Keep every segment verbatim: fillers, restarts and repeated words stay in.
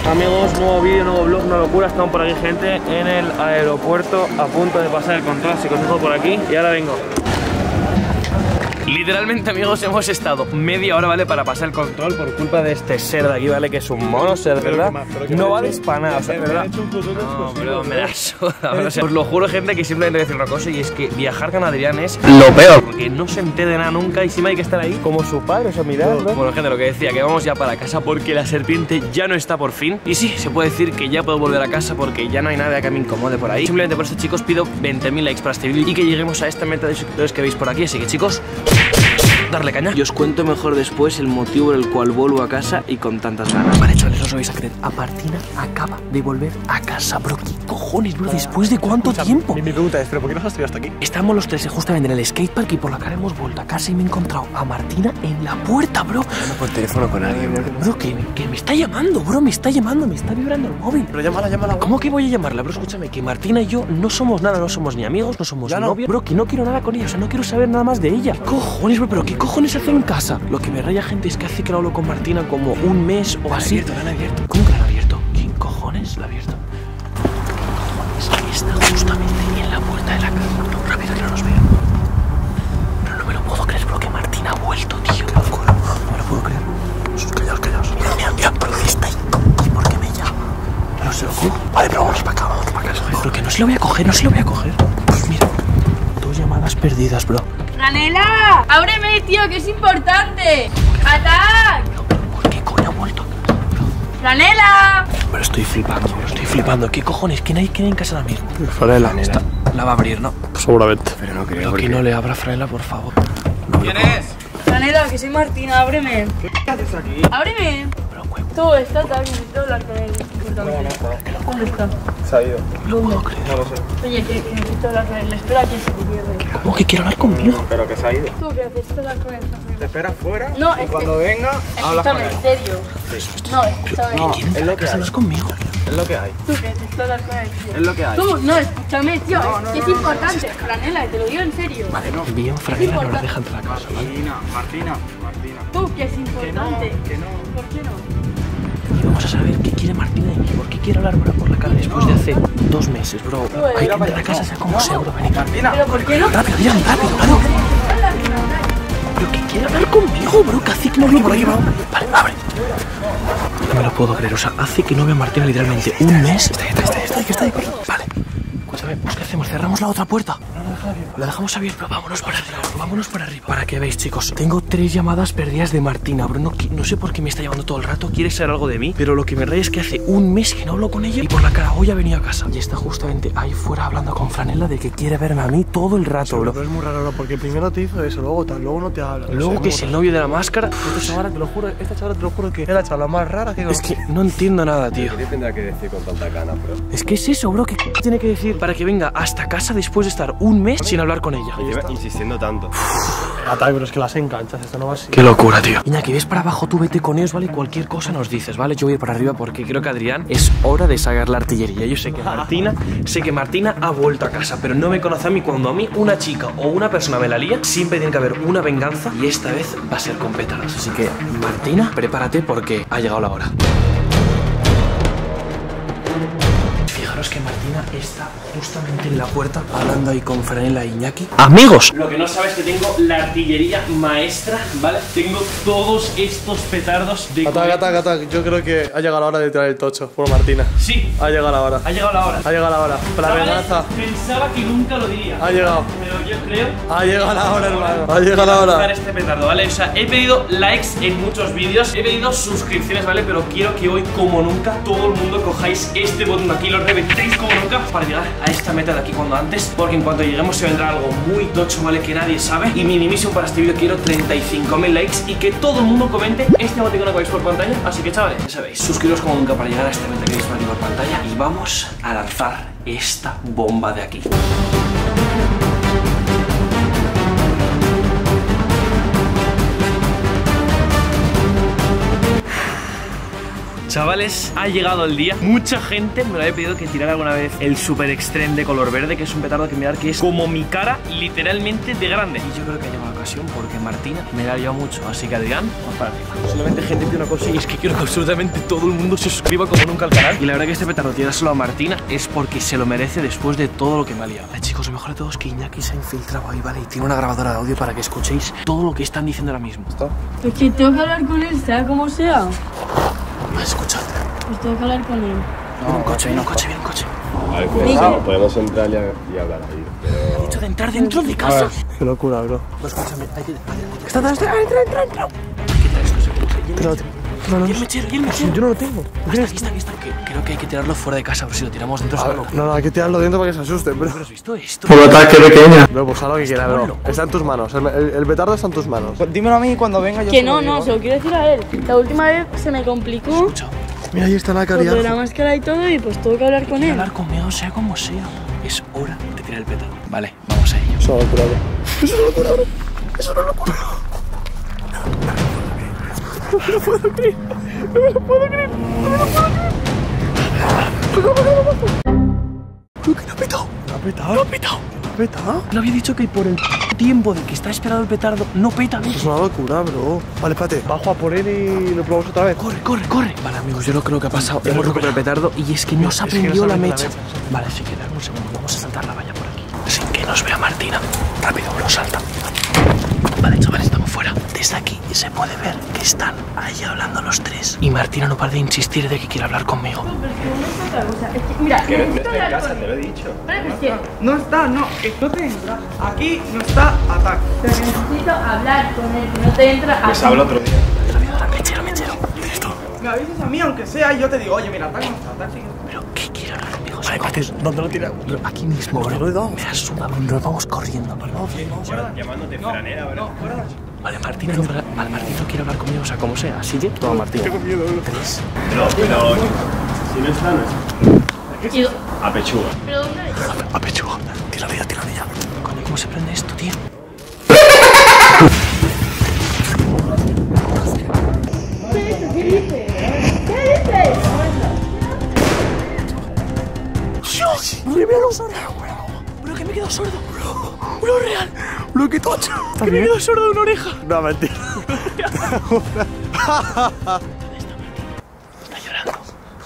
Amigos, nuevo vídeo, nuevo vlog, una locura. Estamos por aquí, gente, en el aeropuerto, a punto de pasar el control, así que os dejo por aquí y ahora vengo. Literalmente, amigos, hemos estado media hora, ¿vale? Para pasar el control por culpa de este ser de aquí, ¿vale? Que es un mono, ser, ¿verdad? No vale para nada, o sea, ¿verdad? No, pero me da soda, o sea, os lo juro, gente, que simplemente voy a decir una cosa, y es que viajar con Adrián es lo peor, porque no se entere de nada nunca y encima hay que estar ahí como su padre, o sea, mirad, ¿no? Bueno, gente, lo que decía, que vamos ya para casa porque la serpiente ya no está por fin. Y sí, se puede decir que ya puedo volver a casa porque ya no hay nada que me incomode por ahí. Simplemente por eso, chicos, pido veinte mil likes para este vídeo y que lleguemos a esta meta de suscriptores que veis por aquí. Así que, chicos, darle caña. Y os cuento mejor después el motivo por el cual vuelvo a casa y con tantas ganas. Vale, chavales, os vais a creer. A Martina acaba de volver a casa, bro. ¿Qué cojones, bro? ¿Después de cuánto o sea, tiempo? Mi, mi pregunta es, ¿pero por qué nos has traído hasta aquí? Estamos los tres justamente en el skatepark y por la cara hemos vuelto a casa y me he encontrado a Martina en la puerta, bro. No por teléfono con alguien, bro. Bro, que, que me está llamando, bro. Me está llamando, me está vibrando el móvil. Pero llámala, llámala. ¿Cómo que voy a llamarla, bro? Escúchame, que Martina y yo no somos nada, no somos ni amigos, no somos ya novios. No. Bro, que no quiero nada con ella, o sea, no quiero saber nada más de ella. ¿Qué cojones, bro? ¿Pero qué cojones hace en casa? Lo que me raya, gente, es que hace que no hablo con Martina como un mes o así. La han abierto, ¿Cómo que la han abierto? ¿Quién cojones la ha abierto? ¿Qué cojones? Está justamente en la puerta de la casa. No, rápido, que no nos vean. Pero no me lo puedo creer, bro, que Martina ha vuelto, tío. Qué locura. No me lo puedo creer. Callaos, callaos. Mira, mira, mira, pero está ahí. ¿Y por qué me llama? No se lo cojo. Vale, pero vamos para acá, vamos para acá. Pero que no se lo voy a coger, no se lo voy a coger. Pues mira, dos llamadas perdidas, bro. ¡Franela! ¡Ábreme, tío, que es importante! ¡Atac! ¿Por qué coño ha vuelto? ¡Franela! Pero estoy flipando, bro, estoy flipando. ¿Qué cojones? ¿Quién hay, quién hay en casa ahora mismo? Franela. Esta, la va a abrir, ¿no? Seguramente. Pero no creo. Pero que no le abra, Franela, por favor. No, ¿quién es? Franela, que soy Martina, ábreme. ¿Qué haces aquí? ¡Ábreme! Pero, huevo, Tú, está tal, necesito hablar con él. Importante. ¿Dónde está? Se ha ido. no puedo creer. No lo sé. Oye, que, que necesito hablar con él. Espera aquí se te pierde. ¿Cómo que quiere hablar conmigo? Pero que se ha ido. Tú, que necesito hablar con él. Te esperas fuera. No, y es cuando que- venga, hablas con Escúchame, él. en serio. No, escúchame. No. ¿Quién es lo que hay. hablar conmigo? Es lo que hay. Tú, que necesito hablar con él, tío. Es lo que hay. Tú, no, escúchame, tío. No, no, que es no, no, importante. Franela, te lo digo en serio. Vale, no. Bien, Franela, no la deja entrar a casa, ¿vale? Martina, Martina, Martina. Tú, que es Que no, importante. que no. ¿Por qué no? Y vamos a saber qué quiere Martina de mí. ¿Por qué quiere hablar, bro, por la cara después de hace dos meses, bro? Hay que entrar a casa, sea como sea, bro. Vení, Martina. ¿Pero por qué no? rápido, dígame, rápido, claro. Pero que quiere hablar conmigo, bro, que hace que no veo por aquí, bro. Vale, abre. No me lo puedo creer, o sea, hace que no veo a Martina literalmente un mes. Está ahí, está ahí, está ahí, está ahí, está ahí. Vale. Escúchame, pues ¿qué hacemos? ¿Cerramos la otra puerta? La dejamos abierta, pero vámonos para arriba, bro, vámonos para arriba. Para que veáis, chicos, tengo tres llamadas perdidas de Martina, bro. No, no sé por qué me está llamando todo el rato, quiere saber algo de mí, pero lo que me raya es que hace un mes que no hablo con ella y por la cara hoy ha venido a casa. Y está justamente ahí fuera hablando con Franela de que quiere verme a mí todo el rato, bro. Pero es muy raro, bro, porque primero te hizo eso, luego tal, luego no te habla. Luego que es el novio de la máscara. Esta chavala, te lo juro, esta chavala te lo juro que es la chavala más rara que Es que no entiendo nada, tío. ¿Qué tendrá que decir con tanta gana, bro? Es que es eso, bro. ¿Qué tiene que decir para que venga hasta casa después de estar un mes sin hablar con ella? Y lleva insistiendo tanto. Atai, pero es que las enganchas, esto no va así. Qué locura, tío. Iñaki, ves para abajo, tú vete con ellos, ¿vale? Cualquier cosa nos dices, ¿vale? Yo voy a ir para arriba porque creo que Adrián es hora de sacar la artillería. Yo sé que Martina, sé que Martina ha vuelto a casa, pero no me conoce a mí. Cuando a mí una chica o una persona me la lía, siempre tiene que haber una venganza y esta vez va a ser con pétalos. Así que, Martina, prepárate porque ha llegado la hora. Fijaros que Martina está justamente en la puerta hablando ahí con Franela e Iñaki. ¡Amigos! Lo que no sabes es que tengo la artillería maestra, ¿vale? Tengo todos estos petardos de... Atac, atac, atac. Yo creo que ha llegado la hora de tirar el tocho por Martina. Sí, Ha llegado la hora. ha llegado la hora. Ha llegado la hora. La Chavales, venganza. pensaba que nunca lo diría. Ha llegado. Pero yo creo... Ha llegado la hora, hermano. Ha llegado la Tocar hora. este petardo, ¿vale? O sea, he pedido likes en muchos vídeos, he pedido suscripciones, ¿vale? Pero quiero que hoy, como nunca, todo el mundo cojáis este botón de aquí, lo reventéis como nunca para llegar a esta meta de aquí cuando antes, porque en cuanto lleguemos se vendrá algo muy tocho, ¿vale? Que nadie sabe. Y mi misión para este vídeo quiero treinta y cinco mil likes y que todo el mundo comente este emoticono que veis por pantalla. Así que, chavales, ya sabéis, suscribiros como nunca para llegar a esta meta que veis por aquí por pantalla y vamos a lanzar esta bomba de aquí. Chavales, ha llegado el día. Mucha gente me lo había pedido que tirara alguna vez el Super Extreme de color verde, que es un petardo que mirar que es como mi cara, literalmente de grande. Y yo creo que ha llegado la ocasión porque Martina me la ha liado mucho. Así que Adrián, vamos para arriba. Solamente gente pide una cosa y es que quiero que absolutamente todo el mundo se suscriba como nunca al canal. Y la verdad que este petardo tirárselo a Martina es porque se lo merece después de todo lo que me ha liado. Vale, chicos, lo mejor de todo es que Iñaki se ha infiltrado ahí, vale, y tiene una grabadora de audio para que escuchéis todo lo que están diciendo ahora mismo. ¿Está? Es que tengo que hablar con él, sea como sea. Escuchad. Pues tengo que hablar con él. Viene un coche, viene un coche, viene un coche. A ver, pues, podemos entrar y, y hablar ahí. Pero... Ha dicho de entrar dentro de casa. Qué locura, bro. Pues escúchame, hay que... Está, está, está, entra, entra, entra. Hay que tirar esto, seguro. No, no, Y el mechero, y el mechero. yo no lo tengo. Aquí está, aquí está, aquí está. Que creo que hay que tirarlo fuera de casa, pero si lo tiramos dentro A ver, solo. no, no, hay que tirarlo dentro para que se asusten, bro. ¿Pero has visto esto? Por ataque pequeña. Bro, pues haz lo que Estamos quieras, bro. locos. Está en tus manos. El, el, el petardo está en tus manos. Dímelo a mí cuando venga yo. Que se lo no, digo. no, se lo quiero decir a él. La última vez se me complicó Escucha, Mira, ahí está la por lo de la caridad. máscara y todo y pues tuve que hablar con quiere él. hablar conmigo sea como sea. Es hora de tirar el petardo. Vale, vamos a ello. Eso no lo curado. Eso no lo curado. Creo que lo ha petado. ¿Lo ha petado? Lo ha petado. ¿Lo ha petado? Lo había dicho que por el tiempo de que está esperado el petardo no peta. Es una locura, bro. Vale, espérate. Bajo a por él y lo probamos otra vez. Corre, corre, corre. Vale, amigos, yo lo creo que ha pasado. Hemos recuperado el petardo y es que no se ha Es que no prendido se la ha mecha. prendido la mecha. Vale, sí que dame un segundo. Vamos a saltar la valla por aquí. Sin que nos vea Martina. Rápido, bro, salta. Vale, chavales, estamos fuera. Desde aquí se puede ver que están ahí hablando los tres. Y Martina no para de insistir de que quiere hablar conmigo. No, pero es que no es otra cosa. Es que, mira, Que no, no necesito está en hablar casa, con te lo he él. dicho. Vale, es que, No está, no, que no te entra. Aquí no está ataque. pero necesito hablar con él, que no te entra Pues así. hablo otro día. Rápido, mechero, mechero. Esto. Me avisas a mí aunque sea y yo te digo, oye, mira, ataque no está, ataque. Pero, ¿qué quiere hablar conmigo? Vale, espérate. ¿Dónde lo tiramos? Aquí mismo, bro. no le damos. Me la suda, bro. Nos vamos corriendo. Llamándote franera, bro. Vale, Martina no, vale, Martín no quiere hablar conmigo, o sea, como sea. Así que, toma, Martín. Tengo miedo, bro. Tres. No, pero... Si no está, no está. Y do- A pechuga. ¿Pero dónde es? A pechuga. Tíralo ya, tíralo ya. Coño, ¿cómo se prende esto, tío? ¡Dios! ¡Me he quedado sordo! ¡Bro, que me he quedado sordo! ¡Bro, real! Bro, qué tocho. ¡Que me he quedado sordo de una oreja! No, mentira. Está llorando.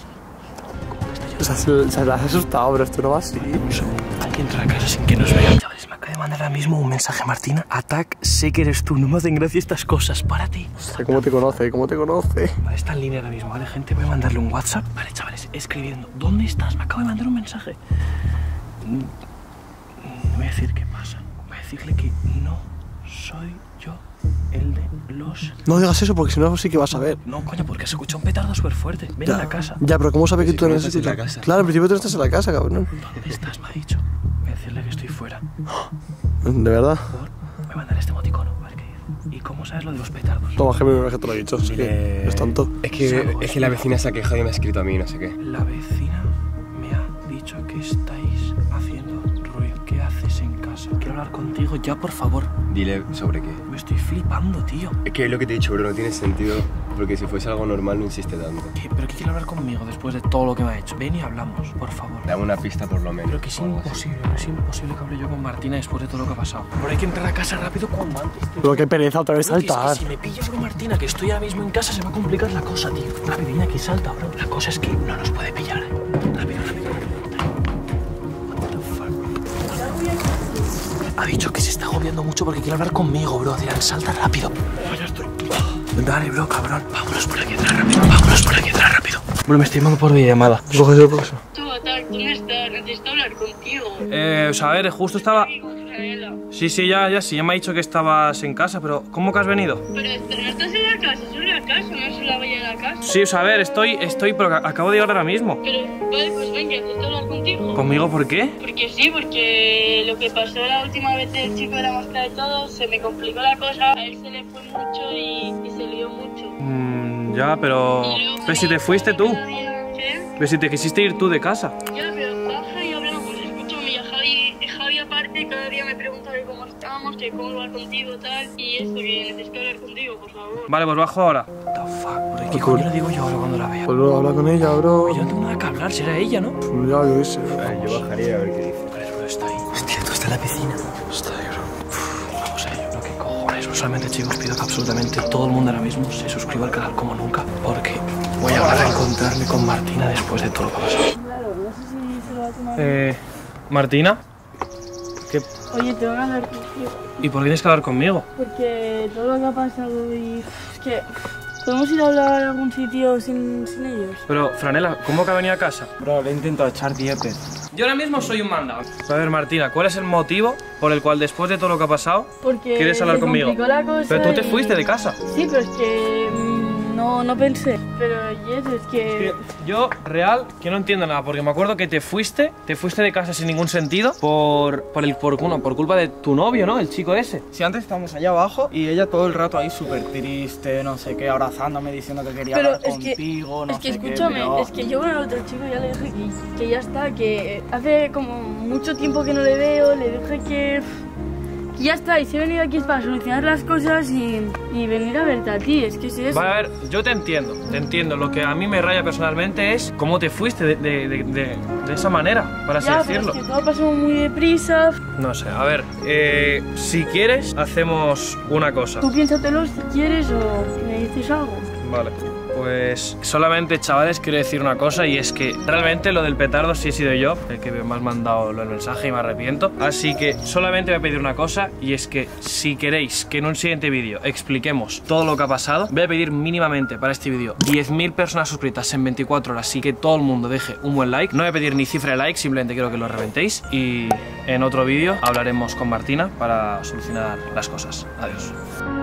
O sea, se, se la has asustado, bro. Esto no va así. Hay que entrar a casa sin que nos vean. Chavales, me acaba de mandar ahora mismo un mensaje a Martina. Atac, sé que eres tú. No me hacen gracia estas cosas. Párate. Sé cómo te conoce, cómo te conoce. Vale, está en línea ahora mismo, ¿vale, gente? Voy a mandarle un WhatsApp. Vale, chavales, escribiendo. ¿Dónde estás? Me acabo de mandar un mensaje. Mm, Voy a decir qué pasa. Voy a decirle que no soy yo el de los... No digas eso porque si no sí que vas a ver. No, coño, porque se escucha un petardo súper fuerte. Ven a la casa. Ya, pero ¿cómo sabe que tú no eres estás en la casa. Claro, al principio tú no estás en la casa, cabrón. ¿Dónde estás? Me ha dicho. Voy a decirle que estoy fuera. ¿De verdad? Por... Voy a mandar este emoticono. A ver qué dice. ¿Y cómo sabes lo de los petardos? Toma, que me que te lo he dicho. Es que es tonto. Es que, es que la vecina se ha quejado y me ha escrito a mí, no sé qué. La vecina me ha dicho que estáis haciendo ruido. ¿Qué haces en casa? Quiero hablar contigo ya, por favor. Dile sobre qué. Me estoy flipando, tío. Es que lo que te he dicho, bro, no tiene sentido. Porque si fuese algo normal no insiste tanto. ¿Qué? ¿Pero qué quiere hablar conmigo después de todo lo que me ha hecho? Ven y hablamos, por favor. Dame una pista por lo menos. Pero que es o algo así. imposible, es imposible que hable yo con Martina después de todo lo que ha pasado. Pero hay que entrar a casa rápido cuanto antes, tío. Pero qué pereza otra vez Bro, que es que saltar. si me pilla, bro, Martina, que estoy ahora mismo en casa, se va a complicar la cosa, tío. Rápido, niña, que salta, bro. La cosa es que no nos puede pillar. Rápido, rápido, rápido. What the fuck? Ha dicho que se está agobiando mucho porque quiere hablar conmigo, bro. Dirán, salta rápido. Ya estoy. Dale, bro, cabrón. Vámonos por aquí atrás rápido. Vámonos por aquí atrás rápido. Bro, me estoy llamando por videollamada. Coge eso, coge eso. Tú, Atac, ¿dónde estás? Necesito hablar contigo. Eh, o sea, a ver, justo estaba... Israela. Sí, sí, ya, ya, sí, ya me ha dicho que estabas en casa, pero ¿cómo que has venido? Pero esto, no estás en la casa, es en la casa, no es en la valla de la casa. Sí, o sea, a ver, estoy, estoy, pero acabo de llegar ahora mismo. Pero, vale, pues venga, necesito hablar contigo. ¿Conmigo por qué? Porque sí, porque lo que pasó la última vez del chico de la máscara y todo, se me complicó la cosa, a él se le fue mucho y, y se lió mucho. Mm, ya, pero... Y luego, Pero si te fuiste tú. cada día- ¿Qué? Pero si te quisiste ir tú de casa. Ya, pero baja y hablamos, escúchame, y a Javi, Javi aparte cada día me pregunta de cómo cómo estamos, que cómo va contigo tal, y esto, que necesito hablar contigo, por favor. Vale, pues bajo ahora. What the fuck, bro, ¿qué coño le digo yo ahora cuando la vea? Pues bro, habla con ella, bro. Yo no tengo nada que hablar, será ella, ¿no? Pues ya, yo qué sé. Yo bajaría a ver qué dice. Vale, bro, está ahí. Hostia, tú estás en la piscina. Está ahí, bro. Uf, vamos a ello, bro, qué cojones. Solamente, chicos, pido que absolutamente todo el mundo ahora mismo se suscriba al canal como nunca, porque voy a hablar a encontrarme con Martina después de todo lo que ha pasado. Claro, no sé si se lo va a tomar. Eh, Martina, ¿qué? Oye, te van a hablar contigo, ¿Y por qué tienes que hablar conmigo? porque todo lo que ha pasado y... Es que... ¿Podemos ir a hablar a algún sitio sin, sin ellos? Pero, Franela, ¿cómo que ha venido a casa? Bro, le he intentado echar diez. Yo ahora mismo soy un mandado. A ver, Martina, ¿cuál es el motivo por el cual después de todo lo que ha pasado Porque quieres hablar se conmigo? complicó la cosa Pero tú te y- fuiste de casa. Sí, pero es que mm, no, no pensé. Pero Jess, es que... Yo, real, que no entiendo nada, porque me acuerdo que te fuiste, te fuiste de casa sin ningún sentido por, por, el, por, bueno, por culpa de tu novio, ¿no? El chico ese. Si antes estábamos allá abajo y ella todo el rato ahí súper triste, no sé qué, abrazándome, diciendo que quería Pero hablar es que, contigo, no es que sé qué, escúchame, pero- es que yo con el otro chico ya le dije que, que ya está, que hace como mucho tiempo que no le veo, le dije que, que ya está, y si he venido aquí es para solucionar las cosas y, y venir a verte a ti, es que es eso. Vale, a ver, yo te entiendo, te entiendo. Lo que a mí me raya personalmente es cómo te fuiste de, de, de, de, de esa manera, para así Ya, pero decirlo. es que todo pasó muy deprisa. No sé, a ver, eh, si quieres, hacemos una cosa. Tú piénsatelo si quieres o me dices algo. Vale, pues solamente, chavales, quiero decir una cosa, y es que realmente lo del petardo sí he sido yo el que me has mandado el mensaje y me arrepiento. Así que solamente voy a pedir una cosa, y es que si queréis que en un siguiente vídeo expliquemos todo lo que ha pasado, voy a pedir mínimamente para este vídeo diez mil personas suscritas en veinticuatro horas, así que todo el mundo deje un buen like. No voy a pedir ni cifra de like, simplemente quiero que lo reventéis, y en otro vídeo hablaremos con Martina para solucionar las cosas. Adiós.